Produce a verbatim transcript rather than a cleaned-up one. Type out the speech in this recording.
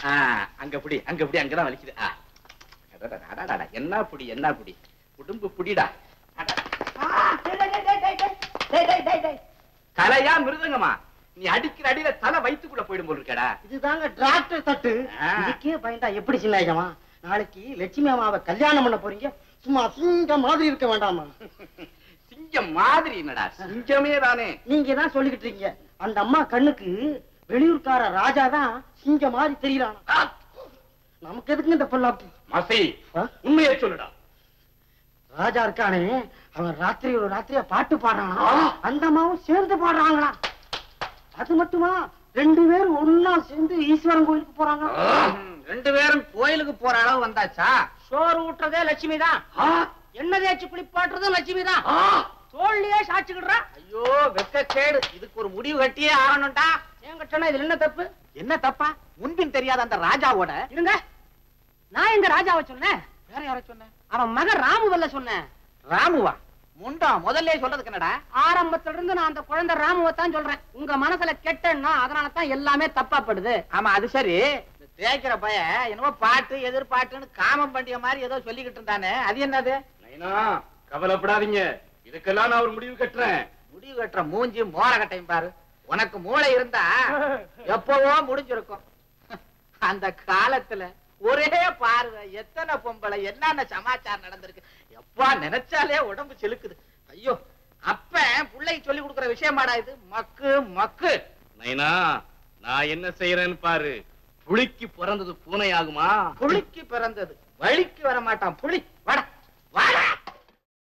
அங்க புடி அங்க புடி அங்கதான் வலிக்குது. என்ன புடி என்ன புடி உடம்பு புடிடா. தலையா மிருதங்கம்மா? நீ அடிக்கிற அடியில தலை வயிற்றுக்குள்ள போயிடும் போல் இருக்கடா. இதுதாங்க டிராக்டர் தட்டு. இதுக்கே பயந்தா எப்படி சின்னாயமா? நாளைக்கு லட்சுமி அம்மாவை கல்யாணம் பண்ண போறீங்க, சும்மா சிங்கம் மாதிரி இருக்க வேண்டாமா? சிங்கம் மாதிரி என்னடா, சிங்கமே தானே. நீங்க தான் சொல்லிக்கிட்டு இருக்கீங்க. அந்த அம்மா கண்ணுக்கு வெளியூர்கார ராஜா தான் சிங்கம் மாதிரி தெரியறானா? நமக்கு எதுக்கு இந்த பொல்லாப்பு? மசி, உண்மையை சொல்லுடா. ராஜா இருக்கானே, அவன் ராத்திரி ஒரு ராத்திரியா பாட்டு பாடுறானா, அந்த அம்மாவும் சேர்ந்து பாடுறாங்களா? அது மட்டுமா, ரெண்டு பேரும் ஒன்னா சேர்ந்து ஈஸ்வரன் கோயிலுக்கு போறாங்க. ரெண்டு பேரும் கோயிலுக்கு போற அளவு வந்தாச்சா? சோறு ஊட்டுறதே லட்சுமி தான், என்ன தேய்ச்சி குளிப்பாட்டுறதும் லட்சுமி தான், தோல்லையே சாட்சிக்கிடுறா. ஐயோ வெக்கக்கேடு, இதுக்கு ஒரு முடிவு கட்டியே ஆகணும்டா. ஏன் கட்டணா, இதுல என்ன தப்பு? என்ன தப்பா? முன்பின் தெரியாத அந்த ராஜாவோட இருங்க. நான் எங்க ராஜாவை சொன்னேன்? வேற யார சொன்ன? அவன் மகன் ராமுவல்ல சொன்னேன். ராமுவா? முண்டா, முதல்ல சொல்றதுக்கு என்னடா? ஆரம்பத்துல இருந்து நான் அந்த குழந்தை ராமுவை தான் சொல்றேன். உங்க மனசுல கெட்டன்னா அதனால தான் எல்லாமே தப்பா படுது. ஆமா அது சரி. தேய்க்கிற பைய என்னவோ பாட்டு எதிர்பாட்டுன்னு காமம் பண்டிகை மாதிரி ஏதோ சொல்லிக்கிட்டு இருந்தானே, அது என்னது? கவலைப்படாதீங்க, இதுக்கெல்லாம் நான் ஒரு முடிவு கட்டுறேன். முடிவு கட்டுற மூஞ்சி மோர கட்டையும் பாரு. உனக்கு மூளை இருந்தா எப்பவோ முடிஞ்சிருக்கும். அந்த காலத்துல ஒரே பார்வை எத்தனை பொம்பளை என்னென்ன சமாச்சாரம் நடந்திருக்கு. எப்பா நினைச்சாலே உடம்பு செலுக்குது. ஐயோ, அப்ப பிள்ளைக்கு சொல்லி கொடுக்குற விஷயமாடா இது. மக்கு மக்கு. நைனா, நான் என்ன செய்யறேன்னு பாரு. புலிக்கு பிறந்தது பூனை ஆகுமா? புலிக்கு பிறந்தது வழிக்கு வர மாட்டான் புலி.